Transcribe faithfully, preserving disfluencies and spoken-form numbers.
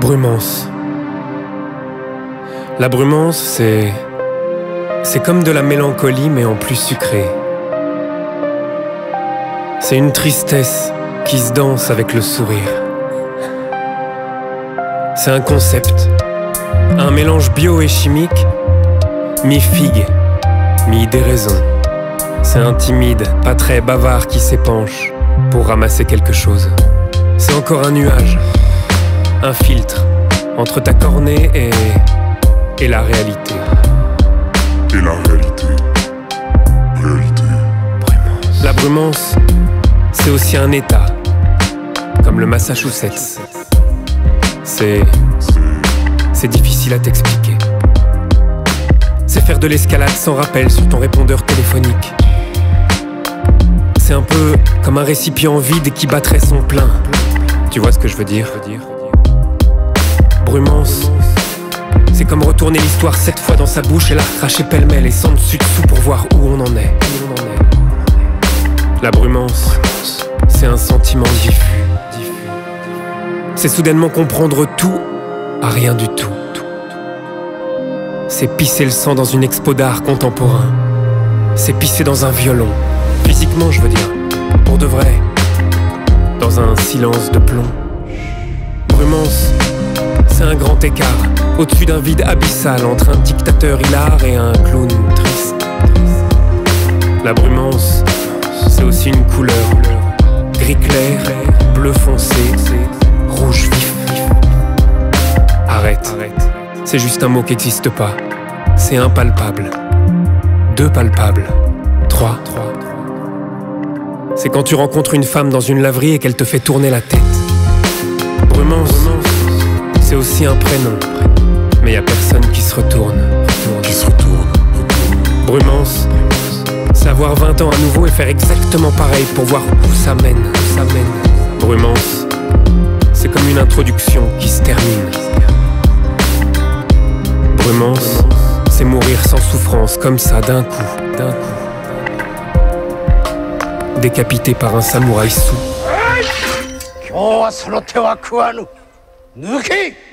Brumance. La brumance, c'est... c'est comme de la mélancolie, mais en plus sucré. C'est une tristesse qui se danse avec le sourire. C'est un concept, un mélange bio et chimique, mi-figue, mi-déraison. C'est un timide, pas très bavard qui s'épanche pour ramasser quelque chose. C'est encore un nuage, un filtre entre ta cornée et... et la réalité. Et la réalité. Réalité. Brumance. La brumance, c'est aussi un état, comme le Massachusetts. C'est... c'est difficile à t'expliquer. C'est faire de l'escalade sans rappel sur ton répondeur téléphonique. C'est un peu comme un récipient vide qui battrait son plein. Tu vois ce que je veux dire? Brumance, c'est comme retourner l'histoire sept fois dans sa bouche et la recracher pêle-mêle et sans dessus-dessous pour voir où on en est. La brumance, c'est un sentiment diffus. C'est soudainement comprendre tout à rien du tout. C'est pisser le sang dans une expo d'art contemporain. C'est pisser dans un violon. Physiquement, je veux dire. Pour de vrai. Dans un silence de plomb. Brumance, c'est un grand écart au-dessus d'un vide abyssal entre un dictateur hilar et un clown triste. La brumance, c'est aussi une couleur. Gris clair, bleu foncé, rouge vif. Arrête, c'est juste un mot qui n'existe pas. C'est impalpable. Deux palpables. Trois. C'est quand tu rencontres une femme dans une laverie et qu'elle te fait tourner la tête. Brumance, c'est aussi un prénom. Mais y a personne qui se retourne. Qui se retourne. Brumance, c'est avoir vingt ans à nouveau et faire exactement pareil pour voir où ça mène. Où ça mène. Brumance, c'est comme une introduction qui se termine. Brumance, c'est mourir sans souffrance, comme ça, d'un coup, d'un coup. Décapité par un samouraï sous.